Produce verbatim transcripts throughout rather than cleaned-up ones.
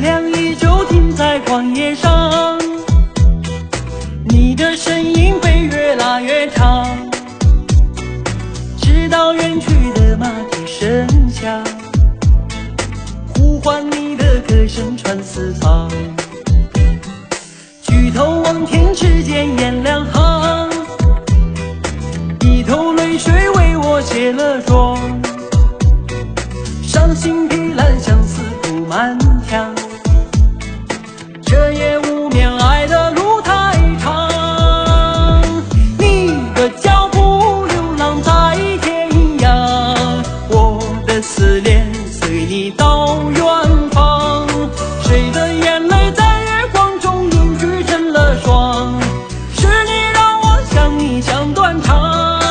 亮依旧停在旷野上，你的身影被越拉越长，直到远去的马蹄声响，呼唤你的歌声传四方。举头望天，只见颜两行，一头泪水为我卸了妆，伤心的兰相思布满墙，这夜无眠，爱的路太长。你的脚步流浪在天涯，我的思念随你到远方。谁的眼泪在月光中凝聚成了霜，是你让我想你想断肠。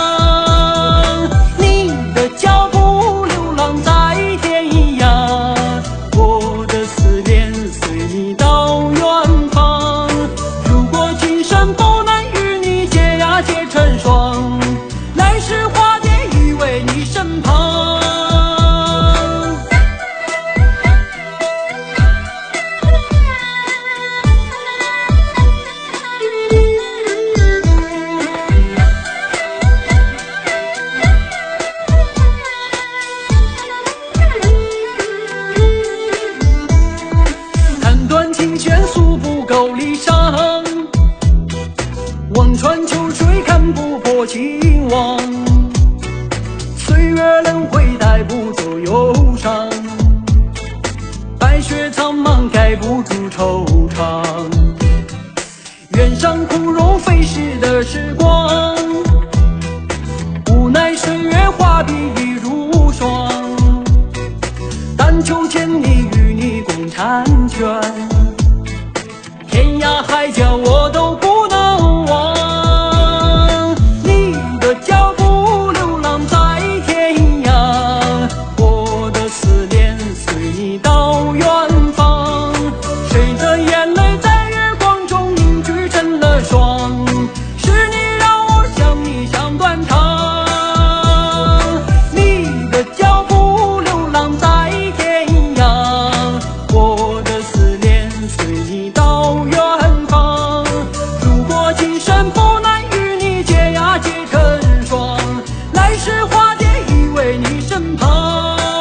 你的脚步流浪在天涯，我的思念随你到远方。如果今生不能与你结呀结成双，来世化蝶依偎你身旁。弹断琴弦诉不够离殇，望穿秋水看不破情网，岁月轮回带不走忧伤，白雪苍茫盖不住惆怅。原上枯荣飞逝的时光，无奈岁月画笔已如霜，但求千里与你共婵娟，天涯海角我都不能忘。你的脚步流浪在天涯，我的思念随你到远方。谁的眼泪在月光中凝聚成了霜，是你让我想你想断肠。你的脚步流浪在天涯，我的思念随你到远方。如果今生不能与你结呀结成双，来世化蝶依偎你身旁。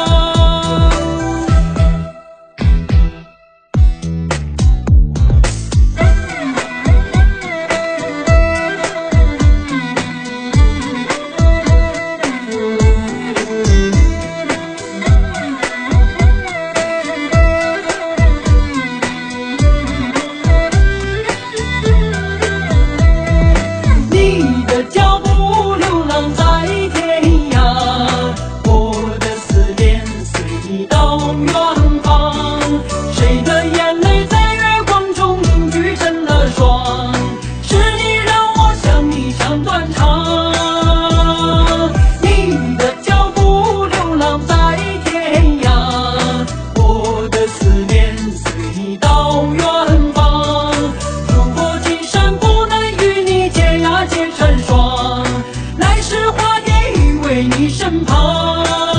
你的脚步流浪在天涯，我的思念随你到远方。谁的眼泪在月光中凝聚成了霜，是你让我想你想断肠。你的脚步流浪在天涯，我的思念随你到远方。如果今生不能与你结呀结成双，来世化蝶依偎你身旁。